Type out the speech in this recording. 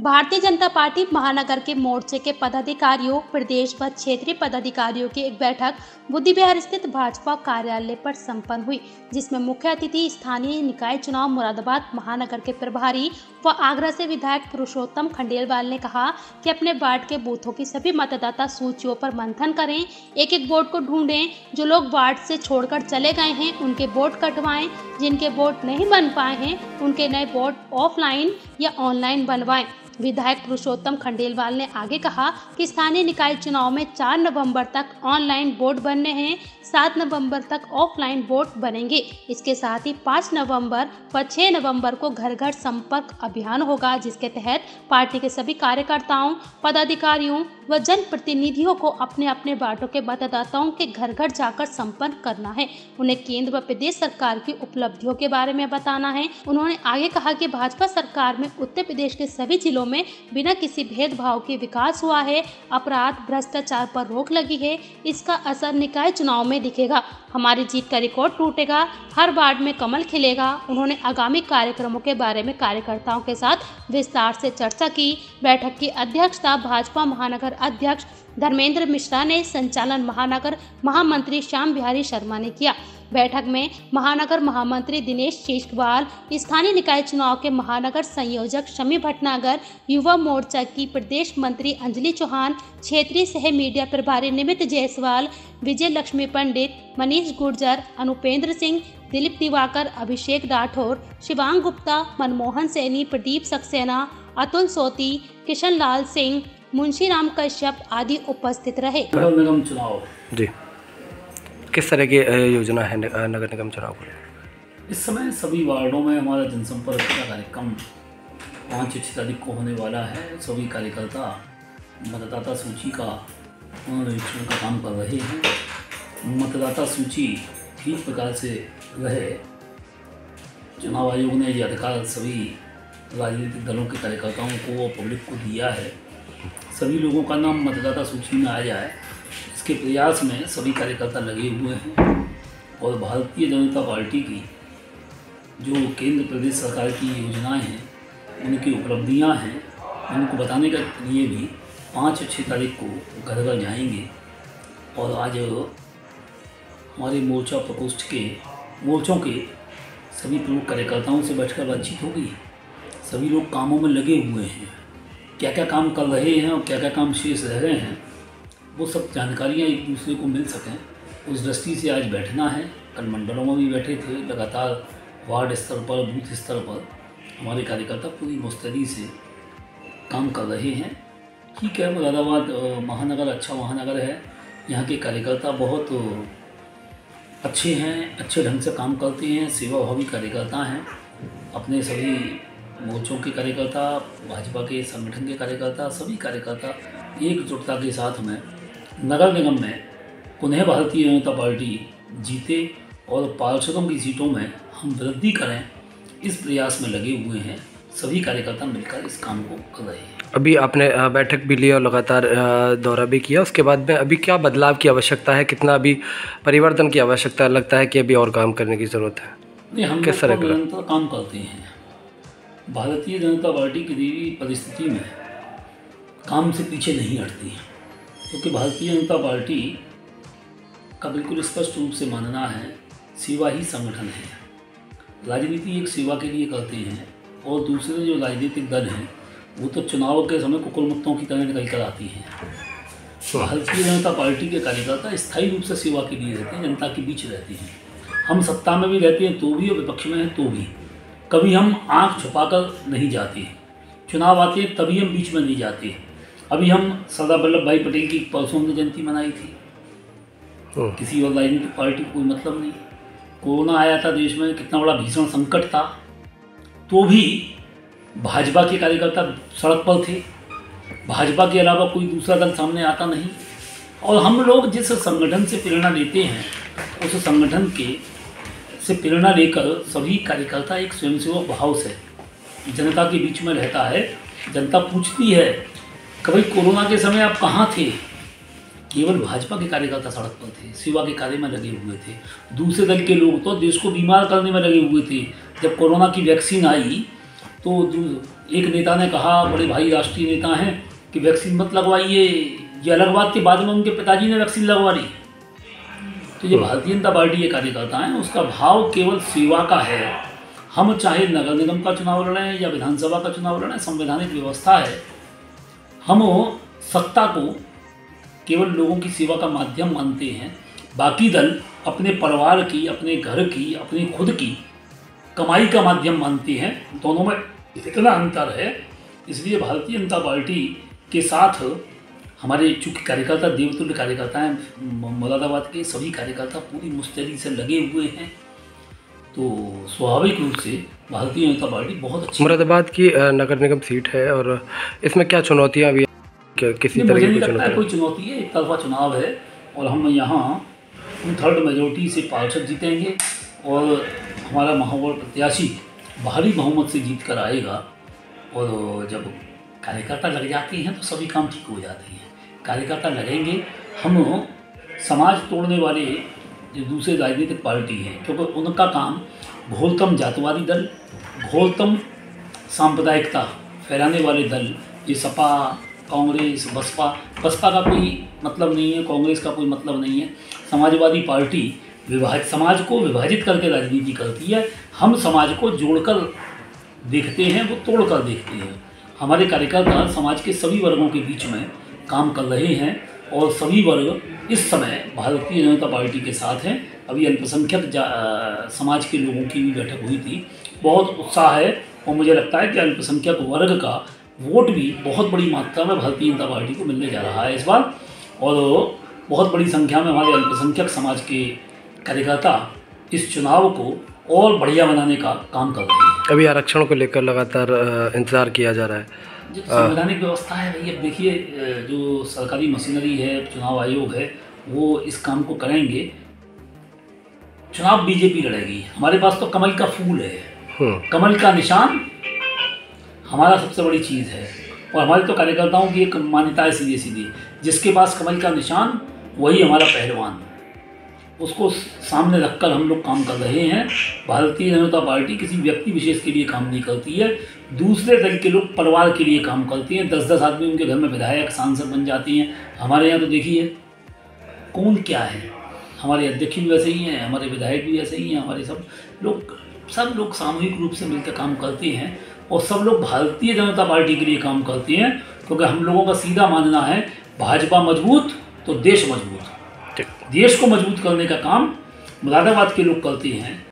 Bharatiya Janata party महानगर के मोर्चे के पदाधिकारियों, प्रदेश व क्षेत्रीय पदाधिकारियों की एक बैठक बुद्धि विहार स्थित भाजपा कार्यालय पर संपन्न हुई, जिसमें मुख्य अतिथि स्थानीय निकाय चुनाव मुरादाबाद महानगर के प्रभारी व आगरा से विधायक पुरुषोत्तम खंडेलवाल ने कहा कि अपने वार्ड के बूथों की सभी मतदाता सूचियों पर मंथन करें, एक एक वोट को ढूंढें, जो लोग वार्ड से छोड़कर चले गए हैं उनके वोट कटवाएं, जिनके वोट नहीं बन पाए हैं उनके नए वोट ऑफलाइन या ऑनलाइन बनवाएं। विधायक पुरुषोत्तम खंडेलवाल ने आगे कहा कि स्थानीय निकाय चुनाव में 4 नवंबर तक ऑनलाइन वोट बनने हैं, 7 नवंबर तक ऑफलाइन वोट बनेंगे। इसके साथ ही 5 नवंबर व 6 नवंबर को घर घर संपर्क अभियान होगा, जिसके तहत पार्टी के सभी कार्यकर्ताओं, पदाधिकारियों व जनप्रतिनिधियों को अपने अपने वार्डों के मतदाताओं के घर घर जाकर संपर्क करना है, उन्हें केंद्र व प्रदेश सरकार की उपलब्धियों के बारे में बताना है। उन्होंने आगे कहा कि भाजपा सरकार में उत्तर प्रदेश के सभी जिलों में बिना किसी भेदभाव के विकास हुआ है, अपराध भ्रष्टाचार पर रोक लगी है, इसका असर निकाय चुनाव में दिखेगा, हमारी जीत का रिकॉर्ड टूटेगा, हर वार्ड में कमल खिलेगा। उन्होंने आगामी कार्यक्रमों के बारे में कार्यकर्ताओं के साथ विस्तार से चर्चा की। बैठक की अध्यक्षता भाजपा महानगर अध्यक्ष धर्मेंद्र मिश्रा ने, संचालन महानगर महामंत्री श्याम बिहारी शर्मा ने किया। बैठक में महानगर महामंत्री दिनेश शेषगवाल, स्थानीय निकाय चुनाव के महानगर संयोजक शमी भटनागर, युवा मोर्चा की प्रदेश मंत्री अंजलि चौहान, क्षेत्रीय सह मीडिया प्रभारी निमित जायसवाल, विजय लक्ष्मी पंडित, मनीष गुर्जर, अनुपेंद्र सिंह, दिलीप दिवाकर, अभिषेक राठौर, शिवांग गुप्ता, मनमोहन सैनी, प्रदीप सक्सेना, अतुल सोती, किशन लाल सिंह, मुंशी राम कश्यप आदि उपस्थित रहे। नगर निगम चुनाव जी, किस तरह की योजना है नगर निगम चुनाव को? इस समय सभी वार्डों में हमारा जनसंपर्क का कार्यक्रम 5-6 तारीख को होने वाला है। सभी कार्यकर्ता मतदाता सूची का पुनरीक्षण का काम कर रहे हैं। मतदाता सूची ठीक प्रकार से रहे, चुनाव आयोग ने यह अधिकार सभी राजनीतिक दलों के कार्यकर्ताओं को और पब्लिक को दिया है। सभी लोगों का नाम मतदाता सूची में आ जाए, इसके प्रयास में सभी कार्यकर्ता लगे हुए हैं। और भारतीय जनता पार्टी की जो केंद्र प्रदेश सरकार की योजनाएं हैं, उनकी उपलब्धियां हैं, उनको बताने के लिए भी 5-6 तारीख को घर घर जाएंगे। और आज हमारे मोर्चा प्रकोष्ठ के मोर्चों के सभी प्रमुख कार्यकर्ताओं से बैठकर बातचीत होगी। सभी लोग कामों में लगे हुए हैं, क्या क्या काम कर रहे हैं और क्या क्या काम शेष रह रहे हैं, वो सब जानकारियाँ एक दूसरे को मिल सकें, उस दृष्टि से आज बैठना है। कल मंडलों में भी बैठे थे। लगातार वार्ड स्तर पर, बूथ स्तर पर हमारे कार्यकर्ता पूरी मुस्तैदी से काम कर रहे हैं। ठीक है, मुरादाबाद महानगर अच्छा महानगर है, यहाँ के कार्यकर्ता बहुत अच्छे हैं, अच्छे ढंग से काम करते हैं, सेवाभावी कार्यकर्ता हैं। अपने सभी मोर्चों के कार्यकर्ता, भाजपा के संगठन के कार्यकर्ता, सभी कार्यकर्ता एकजुटता के साथ में नगर निगम में पुनः भारतीय जनता पार्टी जीते और पार्षदों की सीटों में हम वृद्धि करें, इस प्रयास में लगे हुए हैं। सभी कार्यकर्ता मिलकर इस काम को कर रहे हैं। अभी आपने बैठक भी ली और लगातार दौरा भी किया, उसके बाद में अभी क्या बदलाव की आवश्यकता है, कितना अभी परिवर्तन की आवश्यकता लगता है कि अभी और काम करने की ज़रूरत है? नहीं, हम किस तरह निरंतर काम करते हैं। भारतीय जनता पार्टी किसी भी परिस्थिति में काम से पीछे नहीं हटती है, क्योंकि भारतीय जनता पार्टी का बिल्कुल स्पष्ट रूप से मानना है सेवा ही संगठन है। राजनीति एक सेवा के लिए करते हैं, और दूसरे जो राजनीतिक दल हैं वो तो चुनाव के समय कुकुरमुत्तों की तरह निकल कर आती हैं। भारतीय जनता पार्टी के कार्यकर्ता स्थायी रूप से सेवा के लिए रहते हैं, जनता के बीच रहते हैं। हम सत्ता में भी रहते हैं तो भी और विपक्ष में हैं तो भी, कभी हम आंख छुपाकर नहीं जाते। चुनाव आते हैं तभी हम बीच में नहीं जाते। अभी हम सरदार वल्लभ भाई पटेल की परसों की जयंती मनाई थी, किसी और राजनीतिक पार्टी को कोई मतलब नहीं। कोरोना आया था देश में, कितना बड़ा भीषण संकट था, तो भी भाजपा के कार्यकर्ता सड़क पर थे। भाजपा के अलावा कोई दूसरा दल सामने आता नहीं। और हम लोग जिस संगठन से प्रेरणा लेते हैं, उस संगठन के से प्रेरणा लेकर सभी कार्यकर्ता एक स्वयंसेवक भाव से जनता के बीच में रहता है। जनता पूछती है कि भाई कोरोना के समय आप कहाँ थे? केवल भाजपा के कार्यकर्ता सड़क पर थे, सेवा के कार्य में लगे हुए थे। दूसरे दल के लोग तो देश को बीमार करने में लगे हुए थे। जब कोरोना की वैक्सीन आई तो एक नेता ने कहा, बड़े भाई राष्ट्रीय नेता हैं, कि वैक्सीन मत लगवाइए। ये अलग बात के बाद में उनके पिताजी ने वैक्सीन लगवा ली। तो ये भारतीय जनता पार्टी के कार्यकर्ता हैं, उसका भाव केवल सेवा का है। हम चाहे नगर निगम का चुनाव लड़ें या विधानसभा का चुनाव लड़ें, संवैधानिक व्यवस्था है। हम सत्ता को केवल लोगों की सेवा का माध्यम मानते हैं। बाकी दल अपने परिवार की, अपने घर की, अपनी खुद की कमाई का माध्यम मानते हैं। दोनों में इतना अंतर है। इसलिए भारतीय जनता पार्टी के साथ हमारे चूँकि कार्यकर्ता देवतुल्य कार्यकर्ता हैं, मुरादाबाद के सभी कार्यकर्ता पूरी मुस्तैदी से लगे हुए हैं, तो स्वाभाविक रूप से भारतीय जनता पार्टी बहुत अच्छी। मुरादाबाद की नगर निगम सीट है और इसमें क्या चुनौतियाँ अभी किसी तरह मुझे की नहीं लगता है चुनौती? कोई चुनौती है। एक तरफा चुनाव है और हम यहाँ 2/3 मेजोरिटी से पार्षद जीतेंगे और हमारा महापौर प्रत्याशी भारी बहुमत से जीत कर आएगा। और जब कार्यकर्ता लग जाते हैं तो सभी काम ठीक हो जाते हैं। कार्यकर्ता लगेंगे। हम समाज तोड़ने वाले जो दूसरे राजनीतिक पार्टी हैं, क्योंकि उनका काम घोरतम जातिवादी दल, घोरतम सांप्रदायिकता फैलाने वाले दल, ये सपा, कांग्रेस, बसपा का कोई मतलब नहीं है, कांग्रेस का कोई मतलब नहीं है। समाजवादी पार्टी समाज को विभाजित करके राजनीति करती है। हम समाज को जोड़कर देखते हैं, वो तोड़कर देखते हैं। हमारे कार्यकर्ता समाज के सभी वर्गों के बीच में काम कर रहे हैं और सभी वर्ग इस समय भारतीय जनता पार्टी के साथ हैं। अभी अल्पसंख्यक समाज के लोगों की भी बैठक हुई थी। बहुत उत्साह है और मुझे लगता है कि अल्पसंख्यक वर्ग का वोट भी बहुत बड़ी मात्रा में भारतीय जनता पार्टी को मिलने जा रहा है इस बार। और बहुत बड़ी संख्या में हमारे अल्पसंख्यक समाज के कार्यकर्ता इस चुनाव को और बढ़िया बनाने का काम कर रहे हैं। अभी आरक्षण को लेकर लगातार इंतजार किया जा रहा है। जो संवैधानिक व्यवस्था है भैया, देखिए जो सरकारी मशीनरी है, चुनाव आयोग है, वो इस काम को करेंगे। चुनाव बीजेपी लड़ेगी। हमारे पास तो कमल का फूल है, कमल का निशान हमारा सबसे बड़ी चीज़ है। और हमारे तो कार्यकर्ताओं की एक मान्यता है सीधी सीधी, जिसके पास कमल का निशान वही हमारा पहलवान। उसको सामने रखकर हम लोग काम कर रहे हैं। भारतीय जनता पार्टी किसी व्यक्ति विशेष के लिए काम नहीं करती है। दूसरे दल के लोग परिवार के लिए काम करते हैं। 10-10 आदमी उनके घर में विधायक, सांसद बन जाती हैं। हमारे यहाँ तो देखिए कौन क्या है, हमारे अध्यक्ष भी वैसे ही हैं, हमारे विधायक भी वैसे ही हैं, हमारे सब लोग सामूहिक रूप से मिलकर काम करते हैं और सब लोग भारतीय जनता पार्टी के लिए काम करते हैं। क्योंकि हम लोगों का सीधा मानना है, भाजपा मजबूत तो देश मजबूत। देश को मजबूत करने का काम मुरादाबाद के लोग करते हैं।